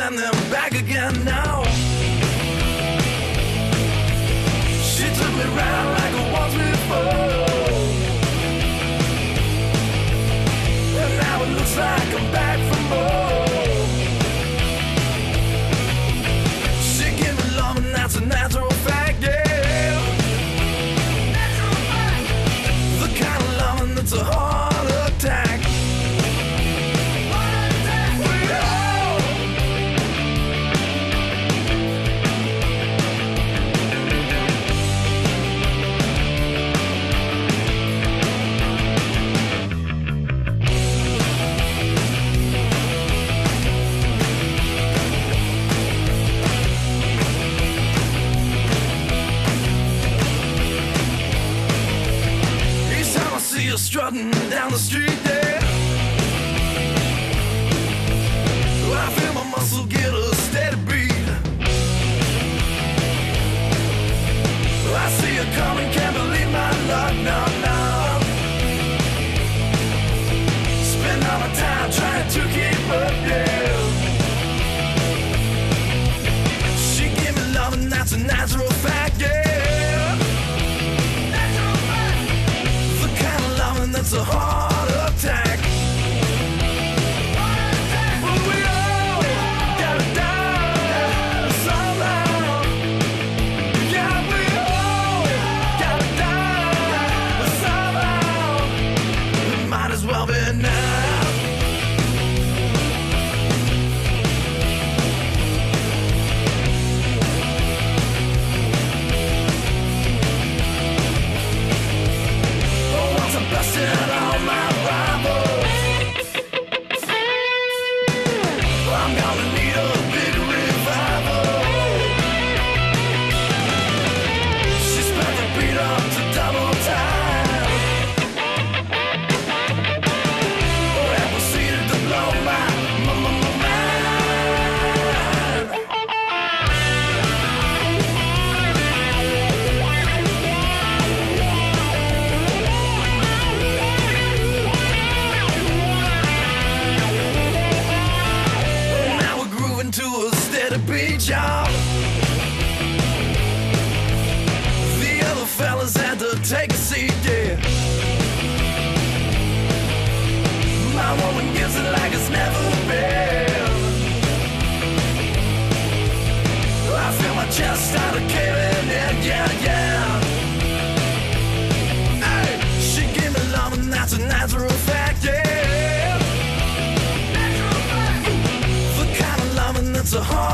and then back again now. She took me round like it was before, and now it looks like I'm back for more. She gave me love and that's a natural fact, yeah. Natural fact. The kind of loving that's a heart attack. See you strutting down the street there, I feel my muscle get a steady beat. I see you coming, can't believe my luck, no, no. Spend all my time trying to keep up, yeah. She gave me love and that's a natural fact, yeah. That's a heart attack. But we all gotta die somehow. Yeah, we all gotta die somehow. It might as well be now. Busting all my rivals. I'm gonna need a big revival. She's back to beat up to double time, and proceeded to blow my mind. To a steady beat, y'all. The other fellas had to take a seat, yeah. My woman gives it like it's never been. I feel my chest start caving in, yeah, yeah. Hey, she gave me love and that's a natural fact, yeah. It's a heart